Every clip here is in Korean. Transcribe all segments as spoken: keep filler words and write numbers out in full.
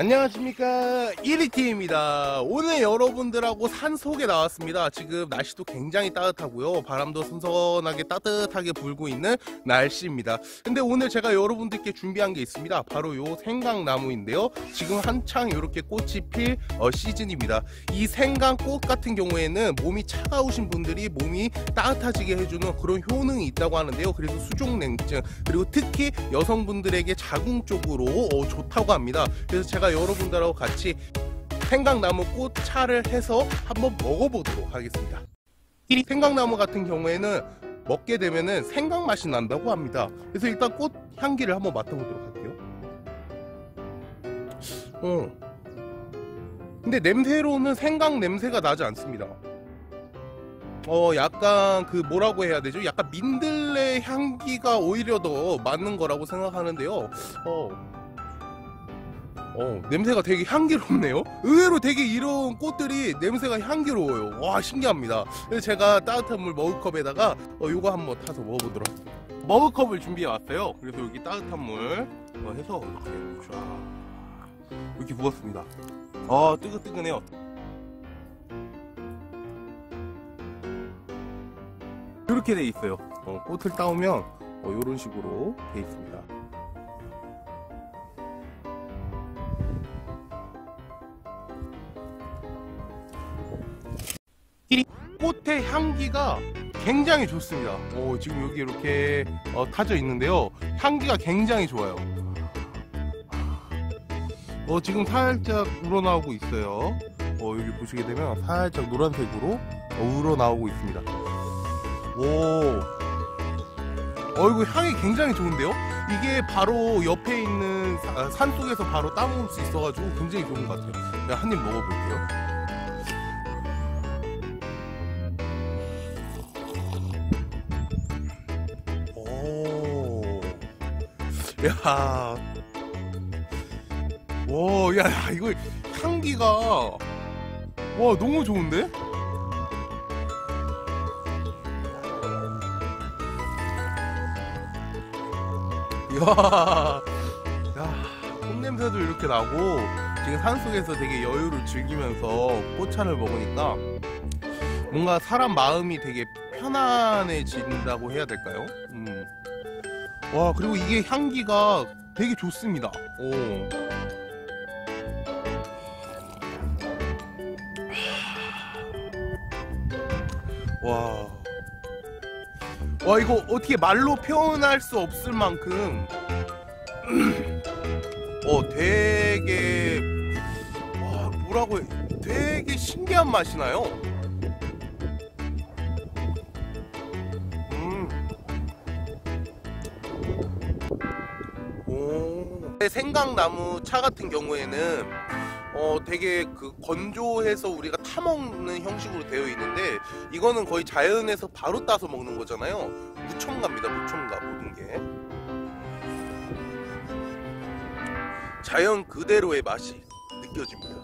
안녕하십니까, 이리티입니다. 오늘 여러분들하고 산속에 나왔습니다. 지금 날씨도 굉장히 따뜻하고요, 바람도 선선하게 따뜻하게 불고 있는 날씨입니다. 근데 오늘 제가 여러분들께 준비한 게 있습니다. 바로 요 생강나무인데요, 지금 한창 이렇게 꽃이 필 어, 시즌입니다. 이 생강꽃 같은 경우에는 몸이 차가우신 분들이 몸이 따뜻해지게 해주는 그런 효능이 있다고 하는데요. 그래서 수족냉증, 그리고 특히 여성분들에게 자궁적으로 어, 좋다고 합니다. 그래서 제가 여러분들하고 같이 생강나무 꽃차를 해서 한번 먹어보도록 하겠습니다. 이 생강나무 같은 경우에는 먹게 되면은 생강 맛이 난다고 합니다. 그래서 일단 꽃 향기를 한번 맡아보도록 할게요. 어. 근데 냄새로는 생강 냄새가 나지 않습니다. 어 약간 그 뭐라고 해야 되죠? 약간 민들레 향기가 오히려 더 맞는 거라고 생각하는데요. 어. 어, 냄새가 되게 향기롭네요. 의외로 되게 이런 꽃들이 냄새가 향기로워요. 와, 신기합니다. 그래서 제가 따뜻한 물 머그컵에다가 어, 요거 한번 타서 먹어보도록 하겠습니다. 머그컵을 준비해 왔어요. 그래서 여기 따뜻한 물 어, 해서 이렇게 쫙 이렇게 부었습니다. 아, 뜨끈뜨끈해요. 이렇게 돼 있어요. 어, 꽃을 따오면 어, 이런 식으로 돼 있습니다. 이 꽃의 향기가 굉장히 좋습니다. 오, 지금 여기 이렇게 어, 타져 있는데요, 향기가 굉장히 좋아요. 어, 지금 살짝 우러나오고 있어요. 어, 여기 보시게 되면 살짝 노란색으로 어, 우러나오고 있습니다. 오, 어, 이거 향이 굉장히 좋은데요? 이게 바로 옆에 있는 사, 산 속에서 바로 따먹을 수 있어가지고 굉장히 좋은 것 같아요. 제가 한 입 먹어볼게요. 야, 와, 야, 이거 향기가, 와, 너무 좋은데? 이야, 야, 꽃냄새도 이렇게 나고, 지금 산속에서 되게 여유를 즐기면서 꽃차를 먹으니까 뭔가 사람 마음이 되게 편안해진다고 해야 될까요? 음. 와, 그리고 이게 향기가 되게 좋습니다. 오. 와. 와, 이거 어떻게 말로 표현할 수 없을 만큼 어, 되게, 와, 뭐라고 해, 되게 신기한 맛이 나요. 생강나무 차 같은 경우에는 어 되게 그 건조해서 우리가 타먹는 형식으로 되어 있는데, 이거는 거의 자연에서 바로 따서 먹는 거잖아요. 무첨가입니다. 무첨가. 모든 게 자연 그대로의 맛이 느껴집니다.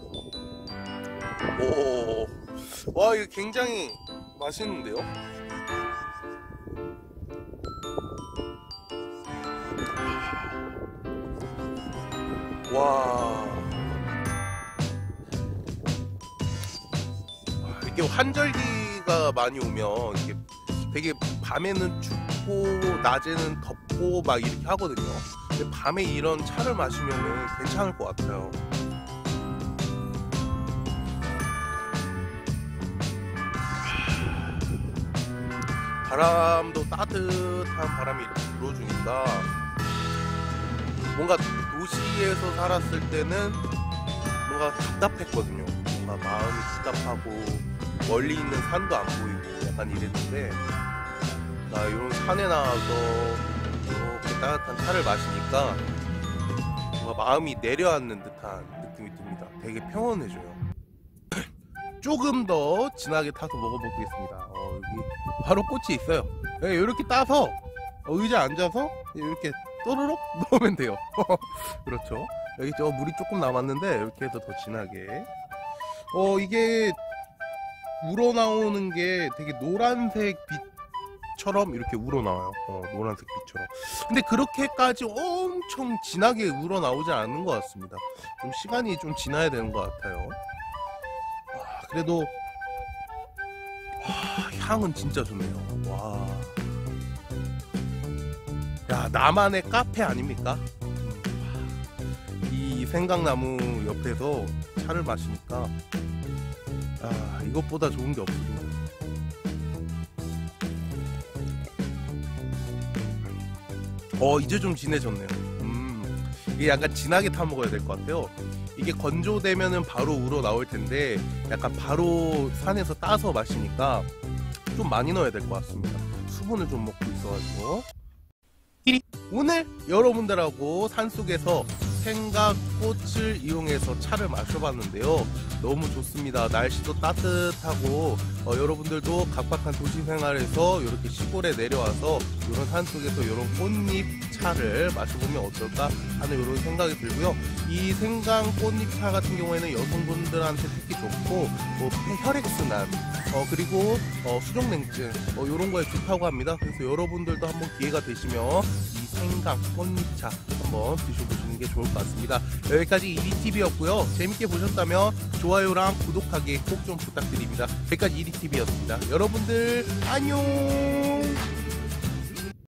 오, 와, 이거 굉장히 맛있는데요? 와, 이게 환절기가 많이 오면 이게 되게 밤에는 춥고 낮에는 덥고 막 이렇게 하거든요. 근데 밤에 이런 차를 마시면은 괜찮을 것 같아요. 바람도 따뜻한 바람이 이렇게 불어주니까 뭔가 도시에서 살았을 때는 뭔가 답답했거든요. 뭔가 마음이 답답하고 멀리 있는 산도 안 보이고 약간 이랬는데, 나 이런 산에 나와서 이렇게 따뜻한 차를 마시니까 뭔가 마음이 내려앉는 듯한 느낌이 듭니다. 되게 평온해져요. 조금 더 진하게 타서 먹어보겠습니다. 어, 여기 바로 꽃이 있어요. 네, 이렇게 따서 어, 의자에 앉아서 이렇게 또르륵 넣으면 돼요. 그렇죠. 여기 저 물이 조금 남았는데 이렇게 해서 더 진하게, 어 이게 우러나오는 게 되게 노란색 빛처럼 이렇게 우러나와요. 어, 노란색 빛처럼. 근데 그렇게까지 엄청 엄청 진하게 우러나오지 않는 것 같습니다. 좀 시간이 좀 지나야 되는 것 같아요. 아, 그래도 와, 향은 진짜 좋네요. 와, 야, 나만의 카페 아닙니까? 음, 이 생강나무 옆에서 차를 마시니까 아, 이것보다 좋은 게 없습니다. 어, 이제 좀 진해졌네요. 음, 이게 약간 진하게 타 먹어야 될 것 같아요. 이게 건조되면은 바로 우러 나올 텐데 약간 바로 산에서 따서 마시니까 좀 많이 넣어야 될 것 같습니다. 수분을 좀 먹고 있어가지고. 오늘 여러분들하고 산속에서 생강꽃을 이용해서 차를 마셔봤는데요. 너무 좋습니다. 날씨도 따뜻하고 어, 여러분들도 각박한 도시 생활에서 이렇게 시골에 내려와서 이런 산속에서 이런 꽃잎 차를 마셔보면 어떨까 하는 이런 생각이 들고요. 이 생강 꽃잎 차 같은 경우에는 여성분들한테 특히 좋고 뭐 혈액순환 어, 그리고 어, 수족냉증 어, 이런 거에 좋다고 합니다. 그래서 여러분들도 한번 기회가 되시면 이 생강 꽃잎차 한번 드셔보시는 게 좋을 것 같습니다. 여기까지 이리티비였고요. 재밌게 보셨다면 좋아요랑 구독하기 꼭 좀 부탁드립니다. 여기까지 이리티비였습니다. 여러분들 안녕.